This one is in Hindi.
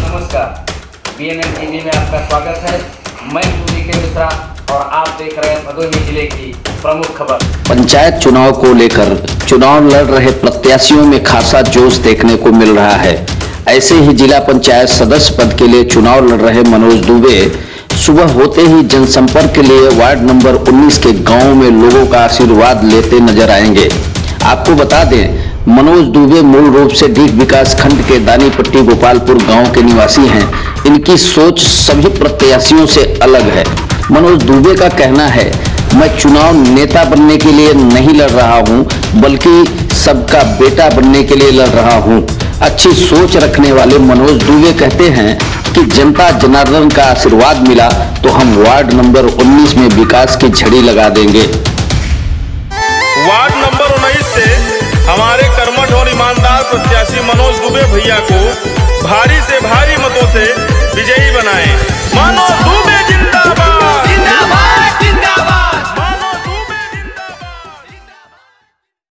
नमस्कार, BNN टीवी में आपका स्वागत है। मैं के मिश्रा और आप देख रहे हैं भदोही जिले की प्रमुख खबर। पंचायत चुनाव को लेकर चुनाव लड़ रहे प्रत्याशियों में खासा जोश देखने को मिल रहा है। ऐसे ही जिला पंचायत सदस्य पद के लिए चुनाव लड़ रहे मनोज दुबे सुबह होते ही जनसंपर्क के लिए वार्ड नंबर 19 के गांव में लोगों का आशीर्वाद लेते नजर आएंगे। आपको बता दें, मनोज दुबे मूल रूप से डीग विकास खंड के दानीपट्टी गोपालपुर गांव के निवासी हैं। इनकी सोच सभी प्रत्याशियों से अलग है। मनोज दुबे का कहना है, मैं चुनाव नेता बनने के लिए नहीं लड़ रहा हूं, बल्कि सबका बेटा बनने के लिए लड़ रहा हूं। अच्छी सोच रखने वाले मनोज दुबे कहते हैं कि जनता जनार्दन का आशीर्वाद मिला तो हम वार्ड नंबर 19 में विकास की झड़ी लगा देंगे। वार्ड नंबर 19 से हमारे कर्मठ और ईमानदार प्रत्याशी मनोज दुबे भैया को भारी से भारी मतों से विजयी